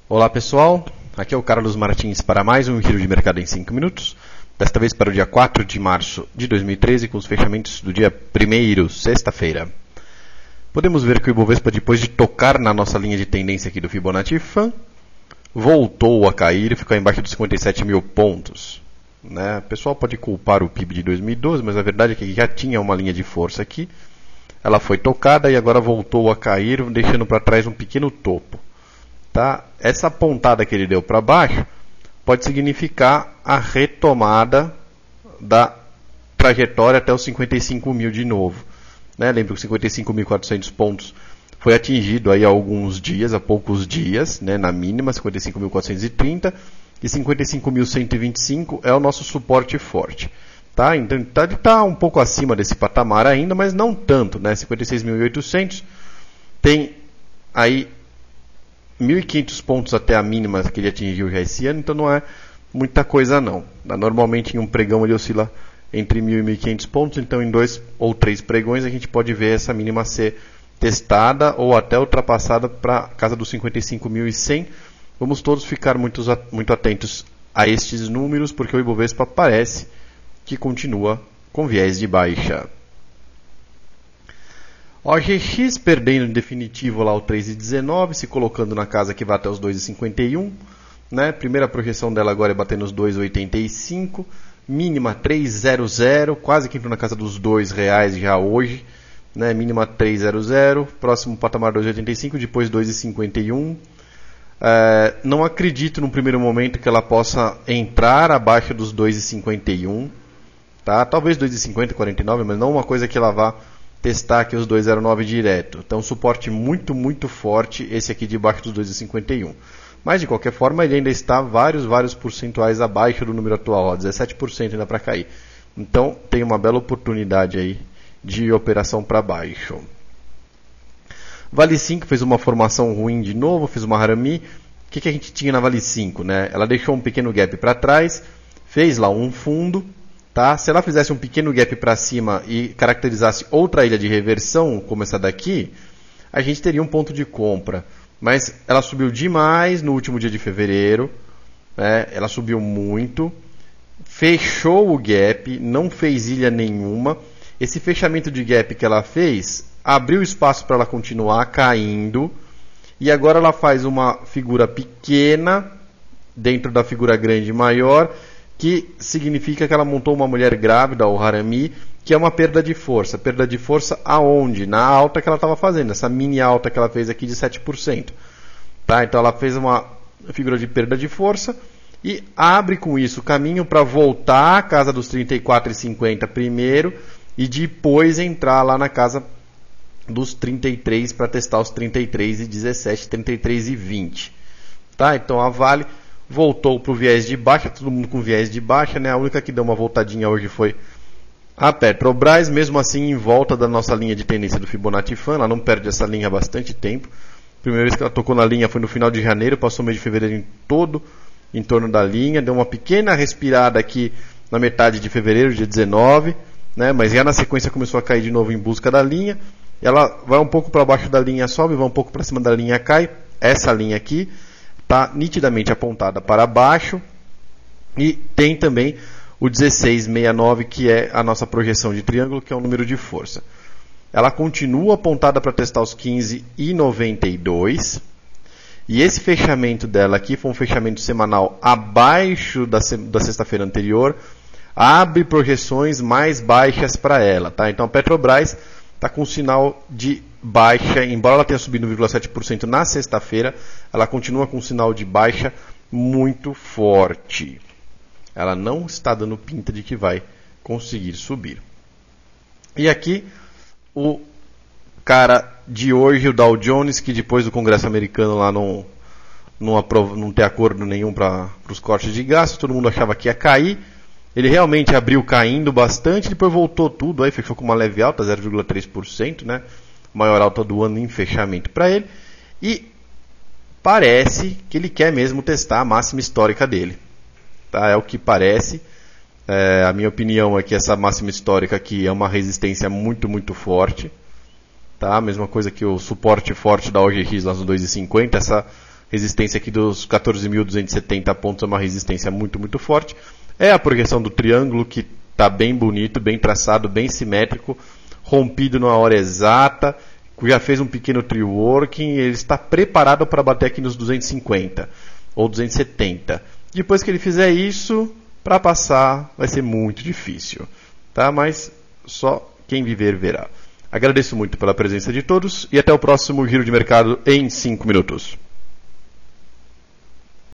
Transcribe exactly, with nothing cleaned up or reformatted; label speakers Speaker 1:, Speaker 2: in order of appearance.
Speaker 1: Olá pessoal, aqui é o Carlos Martins para mais um Giro de Mercado em cinco minutos, desta vez para o dia quatro de março de dois mil e treze, com os fechamentos do dia primeiro, sexta-feira. Podemos ver que o Ibovespa, depois de tocar na nossa linha de tendência aqui do Fibonacci Fan, voltou a cair e ficou embaixo dos cinquenta e sete mil pontos. Né? O pessoal pode culpar o P I B de dois mil e doze, mas a verdade é que já tinha uma linha de força aqui, ela foi tocada e agora voltou a cair, deixando para trás um pequeno topo. Tá? Essa pontada que ele deu para baixo pode significar a retomada da trajetória até os cinquenta e cinco mil de novo. Né? Lembra que cinquenta e cinco mil e quatrocentos pontos foi atingido aí há alguns dias, há poucos dias, né? Na mínima, cinquenta e cinco mil quatrocentos e trinta, e cinquenta e cinco mil cento e vinte e cinco é o nosso suporte forte. Tá? Então ele está tá um pouco acima desse patamar ainda, mas não tanto. Né? cinquenta e seis mil e oitocentos tem aí mil e quinhentos pontos até a mínima que ele atingiu já esse ano, então não é muita coisa não. Normalmente em um pregão ele oscila entre mil e mil e quinhentos pontos, então em dois ou três pregões a gente pode ver essa mínima ser testada ou até ultrapassada para a casa dos cinquenta e cinco mil e cem. Vamos todos ficar muito, muito atentos a estes números, porque o Ibovespa parece que continua com viés de baixa. O G X perdendo em definitivo lá o três vírgula dezenove, se colocando na casa que vai até os dois vírgula cinquenta e um. Né? Primeira projeção dela agora é bater nos dois vírgula oitenta e cinco. Mínima três vírgula zero zero, quase que entrou na casa dos dois reais já hoje. Né? Mínima três vírgula zero zero, próximo patamar dois vírgula oitenta e cinco, depois dois vírgula cinquenta e um. É, não acredito no primeiro momento que ela possa entrar abaixo dos dois vírgula cinquenta e um. Tá? Talvez dois vírgula cinquenta, quarenta e nove, mas não uma coisa que ela vá testar aqui os dois vírgula zero nove direto. Então, suporte muito, muito forte esse aqui debaixo dos dois vírgula cinquenta e um. Mas, de qualquer forma, ele ainda está vários, vários percentuais abaixo do número atual, ó, dezessete por cento ainda para cair. Então, tem uma bela oportunidade aí de operação para baixo. Vale cinco fez uma formação ruim de novo, fez uma harami. O que, que a gente tinha na Vale cinco? Né? Ela deixou um pequeno gap para trás, fez lá um fundo. Tá? Se ela fizesse um pequeno gap para cima e caracterizasse outra ilha de reversão, como essa daqui, a gente teria um ponto de compra. Mas ela subiu demais no último dia de fevereiro, né? Ela subiu muito, fechou o gap, não fez ilha nenhuma. Esse fechamento de gap que ela fez abriu espaço para ela continuar caindo, e agora ela faz uma figura pequena dentro da figura grande maior, que significa que ela montou uma mulher grávida, ou harami, que é uma perda de força. Perda de força aonde? Na alta que ela estava fazendo, essa mini alta que ela fez aqui de sete por cento. Tá? Então ela fez uma figura de perda de força e abre com isso o caminho para voltar à casa dos trinta e quatro vírgula cinquenta primeiro e depois entrar lá na casa dos trinta e três para testar os trinta e três vírgula dezessete, trinta e três vírgula vinte. Tá? Então a Vale voltou para o viés de baixa, todo mundo com viés de baixa, né? A única que deu uma voltadinha hoje foi a Petrobras, mesmo assim em volta da nossa linha de tendência do Fibonacci Fan. Ela não perde essa linha há bastante tempo. A primeira vez que ela tocou na linha foi no final de janeiro, passou o mês de fevereiro em todo em torno da linha, deu uma pequena respirada aqui na metade de fevereiro, dia dezenove, né? Mas já na sequência começou a cair de novo em busca da linha. Ela vai um pouco para baixo da linha, sobe, vai um pouco para cima da linha, cai. Essa linha aqui está nitidamente apontada para baixo, e tem também o dezesseis vírgula sessenta e nove, que é a nossa projeção de triângulo, que é o número de força. Ela continua apontada para testar os quinze vírgula noventa e dois, e esse fechamento dela aqui foi um fechamento semanal abaixo da, da sexta-feira anterior, abre projeções mais baixas para ela. Tá? Então a Petrobras está com sinal de baixa, embora ela tenha subido um vírgula sete por cento na sexta-feira, ela continua com um sinal de baixa muito forte. Ela não está dando pinta de que vai conseguir subir. E aqui, o cara de hoje, o Dow Jones, que depois do Congresso americano lá não, não, aprov- não ter acordo nenhum para os cortes de gastos, todo mundo achava que ia cair. Ele realmente abriu caindo bastante, depois voltou tudo, aí fechou com uma leve alta, zero vírgula três por cento, né? Maior alta do ano em fechamento para ele. E parece que ele quer mesmo testar a máxima histórica dele. Tá? É o que parece. É, a minha opinião é que essa máxima histórica aqui é uma resistência muito, muito forte. Tá? A mesma coisa que o suporte forte da O G X lá nos dois vírgula cinquenta. Essa resistência aqui dos quatorze mil duzentos e setenta pontos é uma resistência muito, muito forte. É a projeção do triângulo que está bem bonito, bem traçado, bem simétrico, rompido na hora exata, já fez um pequeno tree-working, ele está preparado para bater aqui nos duzentos e cinquenta ou duzentos e setenta. Depois que ele fizer isso, para passar vai ser muito difícil, tá? Mas só quem viver verá. Agradeço muito pela presença de todos e até o próximo Giro de Mercado em cinco minutos.